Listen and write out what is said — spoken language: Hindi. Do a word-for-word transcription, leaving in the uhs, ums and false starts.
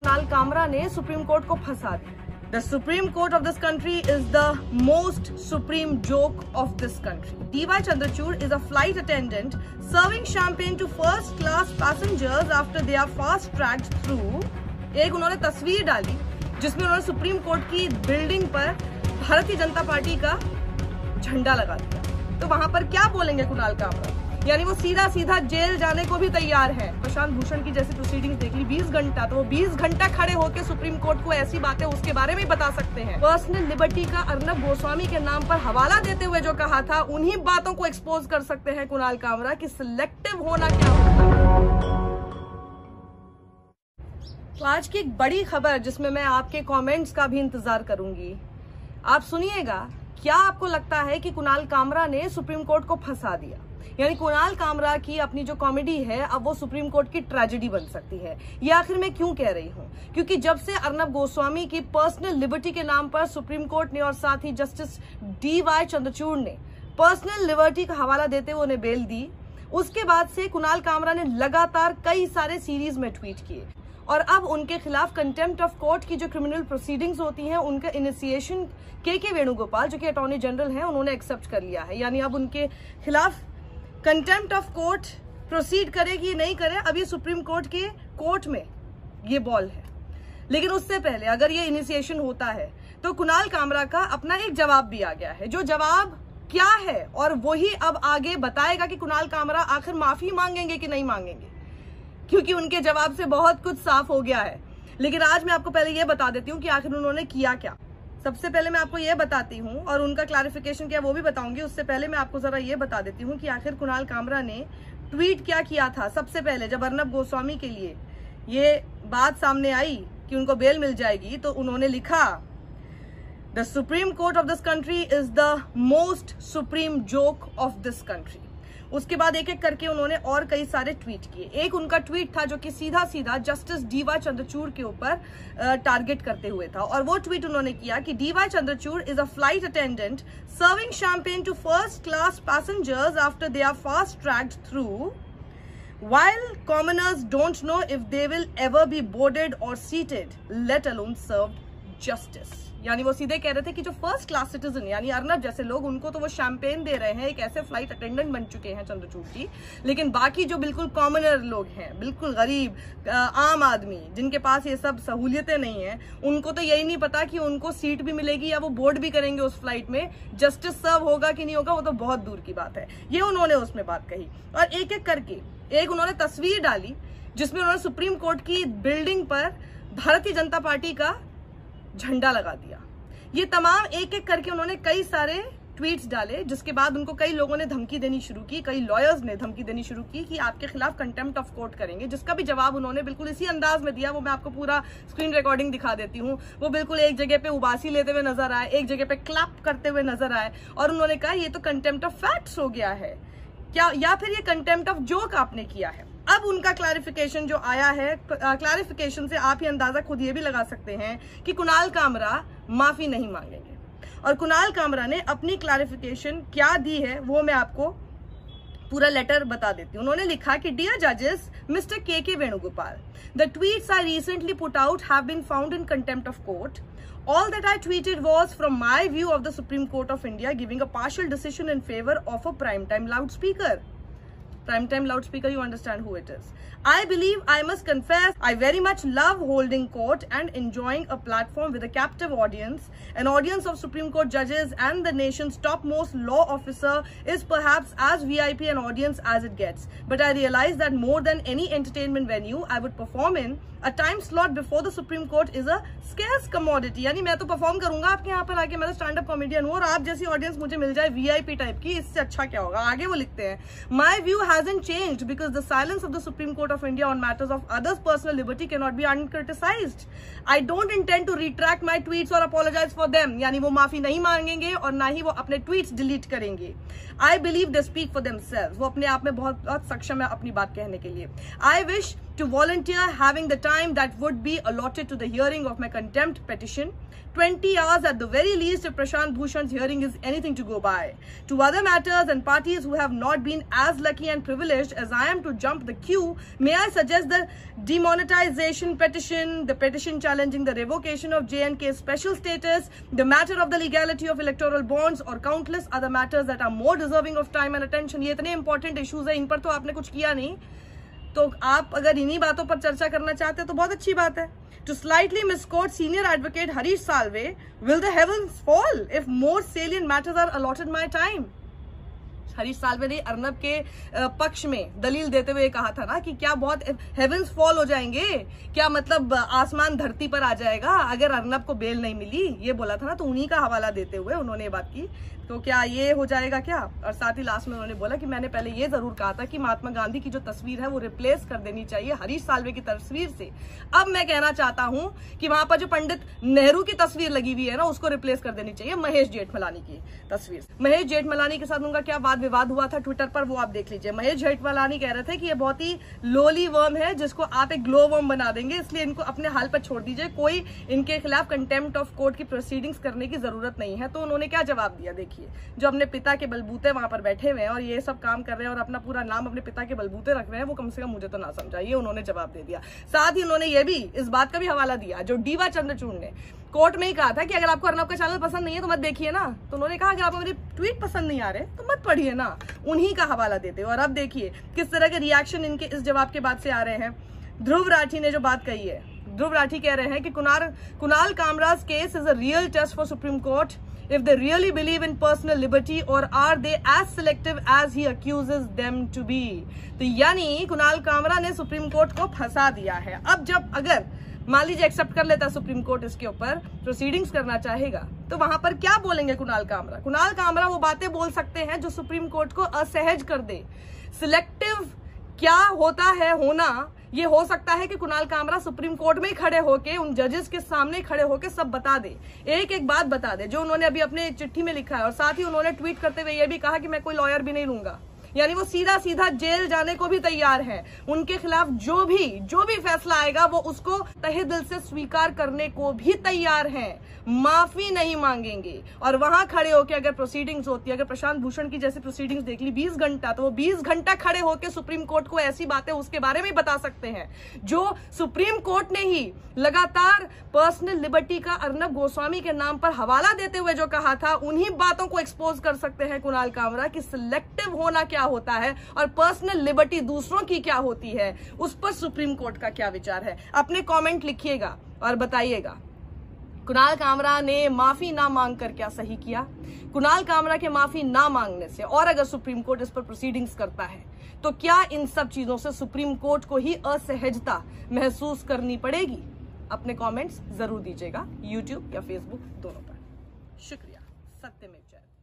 कुणाल कामरा ने सुप्रीम कोर्ट को फंसा दिया। The supreme court of this country is the most supreme joke of this country. D Y Chandrachud is a flight attendant serving champagne to first class passengers after they are fast tracked through. एक उन्होंने तस्वीर डाली जिसमें उन्होंने सुप्रीम कोर्ट की बिल्डिंग पर भारतीय जनता पार्टी का झंडा लगा दिया। तो वहां पर क्या बोलेंगे कुणाल कामरा? यानी वो सीधा सीधा जेल जाने को भी तैयार है। प्रशांत भूषण की जैसी प्रोसीडिंग्स देख ली, बीस घंटा, तो वो बीस घंटा खड़े होकर सुप्रीम कोर्ट को ऐसी बातें उसके बारे में बता सकते हैं। पर्सनल लिबर्टी का अर्नब गोस्वामी के नाम पर हवाला देते हुए जो कहा था, उन्हीं बातों को एक्सपोज कर सकते हैं कुणाल कामरा कि सिलेक्टिव होना क्या होता है। तो आज की एक बड़ी खबर जिसमें मैं आपके कमेंट्स का भी इंतजार करूंगी, आप सुनिएगा। क्या आपको लगता है कि कुणाल कामरा ने सुप्रीम कोर्ट को फंसा दिया? यानी कुणाल कामरा की अपनी जो कॉमेडी है अब वो सुप्रीम कोर्ट की ट्रेजेडी बन सकती है। ये आखिर मैं क्यों कह रही हूँ? क्योंकि जब से अर्नब गोस्वामी की पर्सनल लिबर्टी के नाम पर सुप्रीम कोर्ट ने और साथ ही जस्टिस डी वाई चंद्रचूड़ ने पर्सनल लिबर्टी का हवाला देते हुए उन्हें बेल दी, उसके बाद से कुणाल कामरा ने लगातार कई सारे सीरीज में ट्वीट किए और अब उनके खिलाफ कंटेम्प्ट ऑफ कोर्ट की जो क्रिमिनल प्रोसीडिंग्स होती हैं उनका इनिशिएशन के के वेणुगोपाल जो कि अटॉर्नी जनरल हैं उन्होंने एक्सेप्ट कर लिया है। यानी अब उनके खिलाफ कंटेम्प्ट ऑफ कोर्ट प्रोसीड करेगी नहीं करे, अब ये सुप्रीम कोर्ट के कोर्ट में ये बॉल है। लेकिन उससे पहले अगर ये इनिशिएशन होता है तो कुणाल कामरा का अपना एक जवाब भी आ गया है। जो जवाब क्या है और वही अब आगे बताएगा कि कुणाल कामरा आखिर माफी मांगेंगे कि नहीं मांगेंगे, क्योंकि उनके जवाब से बहुत कुछ साफ हो गया है। लेकिन आज मैं आपको पहले ये बता देती हूँ कि आखिर उन्होंने किया क्या। सबसे पहले मैं आपको ये बताती हूँ और उनका क्लैरिफिकेशन क्या वो भी बताऊंगी। उससे पहले मैं आपको जरा ये बता देती हूँ कि आखिर कुणाल कामरा ने ट्वीट क्या किया था। सबसे पहले जब अर्नब गोस्वामी के लिए ये बात सामने आई कि उनको बेल मिल जाएगी तो उन्होंने लिखा, the supreme court of this country is the most supreme joke of this country. उसके बाद एक एक करके उन्होंने और कई सारे ट्वीट किए। एक उनका ट्वीट था जो कि सीधा सीधा जस्टिस डी वाई चंद्रचूड़ के ऊपर टारगेट करते हुए था और वो ट्वीट उन्होंने किया कि D Y Chandrachud is a flight attendant serving champagne to first class passengers after they are fast tracked through while commoners don't know if they will ever be boarded or seated let alone served justice. यानी वो सीधे कह रहे थे कि जो फर्स्ट क्लास सिटीजन यानी अर्नब जैसे लोग, उनको तो वो शैंपेन दे रहे हैं, एक ऐसे फ्लाइट अटेंडेंट बन चुके हैं चंद्रचूड़ जी, लेकिन बाकी जो बिल्कुल कॉमनर लोग हैं, बिल्कुल गरीब आम आदमी जिनके पास ये सब सहूलियतें नहीं है, उनको तो यही नहीं पता कि उनको सीट भी मिलेगी या वो बोर्ड भी करेंगे उस फ्लाइट में, जस्टिस सर्व होगा कि नहीं होगा वो तो बहुत दूर की बात है। ये उन्होंने उसमें बात कही और एक एक करके एक उन्होंने तस्वीर डाली जिसमें उन्होंने सुप्रीम कोर्ट की बिल्डिंग पर भारतीय जनता पार्टी का झंडा लगा दिया। ये तमाम एक एक करके उन्होंने कई सारे ट्वीट्स डाले, जिसके बाद उनको कई लोगों ने धमकी देनी शुरू की, कई लॉयर्स ने धमकी देनी शुरू की कि आपके खिलाफ कंटेम्प्ट ऑफ कोर्ट करेंगे, जिसका भी जवाब उन्होंने बिल्कुल इसी अंदाज में दिया। वो मैं आपको पूरा स्क्रीन रिकॉर्डिंग दिखा देती हूँ। वो बिल्कुल एक जगह पे उबासी लेते हुए नजर आए, एक जगह पे क्लैप करते हुए नजर आए और उन्होंने कहा ये तो कंटेम्प्ट ऑफ फैक्ट्स हो गया है क्या, या फिर ये कंटेम्प्ट ऑफ जोक आपने किया है। अब उनका क्लैरिफिकेशन जो आया है, क्लैरिफिकेशन से आप ही अंदाजा खुद ये भी लगा सकते हैं कि कुणाल कामरा माफी नहीं मांगेंगे। और कुणाल कामरा ने अपनी क्लैरिफिकेशन क्या दी है वो मैं आपको पूरा लेटर बता देती हूँ। उन्होंने लिखा कि डियर जजेस mister K K Venugopal, the tweets I recently put out have been found in contempt of court. All that I tweeted was from my view of the Supreme Court of India giving a partial decision in favor of a primetime loudspeaker. Primetime loudspeaker, you understand who it is. I believe, I must confess, I very much love holding court and enjoying a platform with a captive audience. An audience of Supreme Court judges and the nation's topmost law officer is perhaps as V I P an audience as it gets. But I realize that more than any entertainment venue I would perform in, a time slot before the Supreme Court is a scarce commodity. यानी मैं तो परफॉर्म करूंगा आपके यहाँ पर आके, मैं तो स्टैंड अप कॉमेडियन हूँ और आप जैसी ऑडियंस मुझे मिल जाए वीआईपी टाइप की, इससे अच्छा क्या होगा। आगे वो लिखते हैं, My view hasn't changed because the silence of the Supreme Court of India on matters of others' personal liberty cannot be uncriticized. I don't intend to retract my tweets or apologize for them. यानी वो माफी नहीं मांगेंगे और ना ही वो अपने ट्वीट्स डिलीट करेंगे। I believe they speak for themselves. वो अपने आप में बहुत बहुत सक्षम है अपनी बात कहने के लिए। I wish to volunteer having the time that would be allotted to the hearing of my contempt petition. twenty hours at the very least if Prashant Bhushan's hearing is anything to go by. To other matters and parties who have not been as lucky and privileged as I am to jump the queue, may I suggest the demonetization petition, the petition challenging the revocation of J and K's special status, the matter of the legality of electoral bonds or countless other matters that are more deserving of time and attention. ये इतने important issues है, इन पर तो आपने कुछ किया नहीं, तो आप अगर इन्हीं बातों पर चर्चा करना चाहते हैं तो बहुत अच्छी बात है. To slightly misquote senior advocate Harish Salve, will the heavens fall if more salient matters are allotted my time? Harish Salve ने अर्नब के पक्ष में दलील देते हुए कहा था ना कि क्या बहुत हेवंस फॉल हो जाएंगे, क्या मतलब आसमान धरती पर आ जाएगा अगर अर्नब को बेल नहीं मिली, ये बोला था ना. तो उन्हीं का हवाला देते हुए उन्होंने ये बात की. तो क्या ये हो जाएगा क्या? और साथ ही लास्ट में उन्होंने बोला कि मैंने पहले ये जरूर कहा था कि महात्मा गांधी की जो तस्वीर है वो रिप्लेस कर देनी चाहिए हरीश साल्वे की तस्वीर से. अब मैं कहना चाहता हूं कि वहां पर जो पंडित नेहरू की तस्वीर लगी हुई है ना, उसको रिप्लेस कर देनी चाहिए महेश जेठमलानी की तस्वीर. महेश जेठमलानी के साथ उनका क्या वाद विवाद हुआ था ट्विटर पर, वो आप देख लीजिए. महेश जेठमलानी कह रहे थे कि ये बहुत ही लोली वर्म है जिसको आप एक ग्लो वर्म बना देंगे, इसलिए इनको अपने हाल पर छोड़ दीजिए, कोई इनके खिलाफ कंटेम्प्ट ऑफ कोर्ट की प्रोसीडिंग्स करने की जरूरत नहीं है. तो उन्होंने क्या जवाब दिया देखिए, जो अपने पिता के बलबूते वहां पर बैठे हुए हैं और ये सब काम कर रहे हैं और अपना पूरा नाम अपने पिता के बलबूते रख रहे हैं, वो कम से कम मुझे तो ना समझा, ये उन्होंने जवाब दे दिया. साथ ही उन्होंने ये भी इस बात का भी हवाला दिया जो डीवा चंद्रचूड़ ने कोर्ट में ही कहा था कि अगर आपको अर्नब का चैनल पसंद नहीं है तो मत देखिए ना. तो उन्होंने कहा अगर आपको मेरी ट्वीट पसंद नहीं आ रहे तो मत पढ़िए ना. उन्हीं का हवाला देते. और अब देखिए किस तरह के रिएक्शन इनके इस जवाब के बाद से आ रहे हैं. ध्रुव राठी ने जो बात कही है, ध्रुव राठी कह रहे हैं कि Kunal Kunal Kamra's case is a real test for supreme court if they really believe in personal liberty or are they as selective as he accuses them to be. तो यानी कुणाल कामरा ने सुप्रीम कोर्ट को फंसा दिया है. अब जब अगर मान लीजिए एक्सेप्ट कर लेता सुप्रीम कोर्ट इसके ऊपर प्रोसीडिंग्स करना चाहेगा तो वहां पर क्या बोलेंगे कुणाल कामरा? कुणाल कामरा वो बातें बोल सकते हैं जो सुप्रीम कोर्ट को असहज कर दे. सिलेक्टिव क्या होता है होना, ये हो सकता है कि कुणाल कामरा सुप्रीम कोर्ट में ही खड़े होके उन जजेस के सामने खड़े होके सब बता दे, एक एक बात बता दे जो उन्होंने अभी अपने चिट्ठी में लिखा है. और साथ ही उन्होंने ट्वीट करते हुए ये भी कहा कि मैं कोई लॉयर भी नहीं लूंगा, यानी वो सीधा सीधा जेल जाने को भी तैयार है. उनके खिलाफ जो भी जो भी फैसला आएगा वो उसको तहे दिल से स्वीकार करने को भी तैयार हैं, माफी नहीं मांगेंगे. और वहां खड़े होकर अगर प्रोसीडिंग्स होती है, अगर प्रशांत भूषण की जैसी प्रोसीडिंग्स देख ली बीस घंटा, तो वो बीस घंटा खड़े होकर सुप्रीम कोर्ट को ऐसी बातें उसके बारे में बता सकते हैं जो सुप्रीम कोर्ट ने ही लगातार पर्सनल लिबर्टी का अर्नब गोस्वामी के नाम पर हवाला देते हुए जो कहा था, उन्हीं बातों को एक्सपोज कर सकते हैं कुणाल कामरा कि सिलेक्टिव होना क्या होता है और पर्सनल लिबर्टी दूसरों की क्या होती है, उस पर सुप्रीम कोर्ट का क्या विचार है. अपने कमेंट लिखिएगा और बताइएगा कुणाल कामरा ने माफी ना मांगकर क्या सही किया. कुणाल कामरा के माफी ना मांगने से और अगर सुप्रीम कोर्ट इस पर प्रोसीडिंग्स करता है तो क्या इन सब चीजों से सुप्रीम कोर्ट को ही असहजता महसूस करनी पड़ेगी? अपने कमेंट्स जरूर दीजिएगा यूट्यूब या फेसबुक दोनों पर. शुक्रिया. सत्यमेव जयते.